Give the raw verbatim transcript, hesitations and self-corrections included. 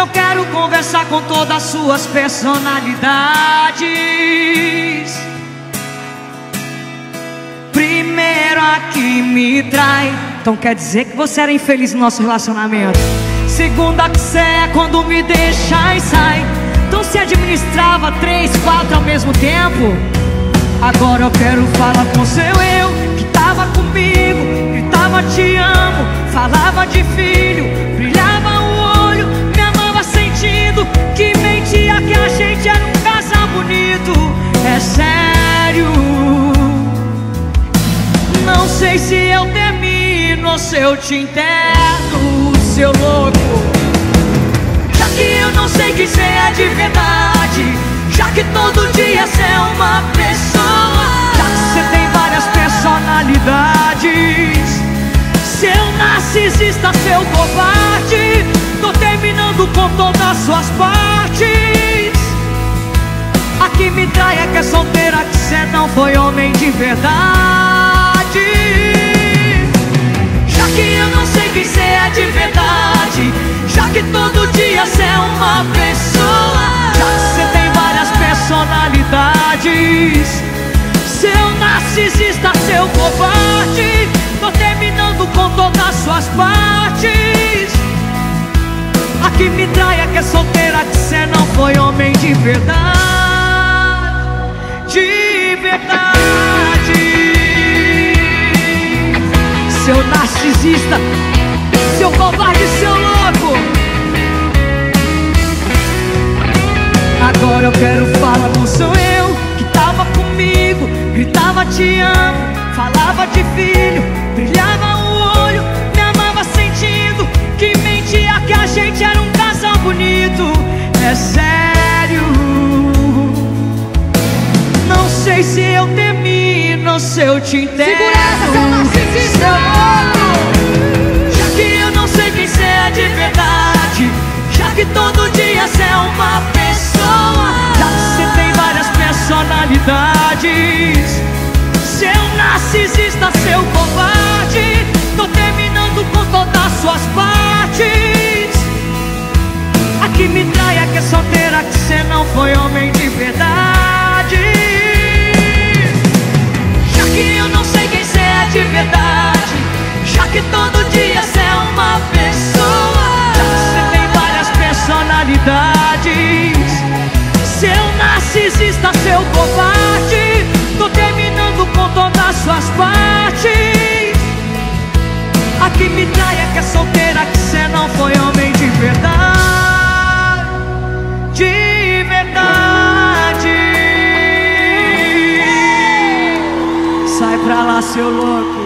eu quero conversar com todas as suas personalidades. Primeiro a que me trai, então quer dizer que você era infeliz no nosso relacionamento. Segunda que cê é quando me deixa e sai, então se administrava três, quatro ao mesmo tempo. Agora eu quero falar com seu eu, que tava comigo, gritava te amo, falava de filho, brilhava o olho, me amava sentindo, que mentia que a gente era um casal bonito. É sério, não sei se eu termino ou se eu te interno, seu louco. Já que eu não sei quem cê é de verdade, já que todo dia cê é uma pessoa, já que cê tem várias personalidades, seu narcisista, seu covarde, tô terminando com todas as suas partes. A que me trai é que é solteira, que cê não foi homem de verdade. Já que eu não sei quem cê é de verdade, já que todo dia cê é uma pessoa, já que cê tem várias personalidades, seu narcisista, seu covarde, tô terminando com todas as suas partes. A que me trai é que é solteira, que cê não foi homem de verdade, de verdade. Seu narcisista, seu covarde, seu louco. Agora eu quero falar com seu eu, que tava comigo, gritava te amo, falava de filho, brilhava o olho, me amava sentindo, que mentia que a gente era um casal bonito. É sério, não sei se eu termino ou se eu te interno. Segura essa, seu narcisista, seu louco. Já que eu não sei quem cê é de verdade, já que todo dia cê é uma pessoa, já que cê tem várias personalidades, seu narcisista, seu covarde, tô terminando com todas as suas partes. A que me trai é que é solteira, que cê não foi homem de verdade. Já que eu não sei quem cê é de verdade, já que todo dia cê é uma pessoa, já que cê tem várias personalidades, seu narcisista, seu covarde, tô terminando com todas as suas partes. A que me trai é que é solteira, que cê não foi homem de verdade, de verdade. Sai pra lá, seu louco.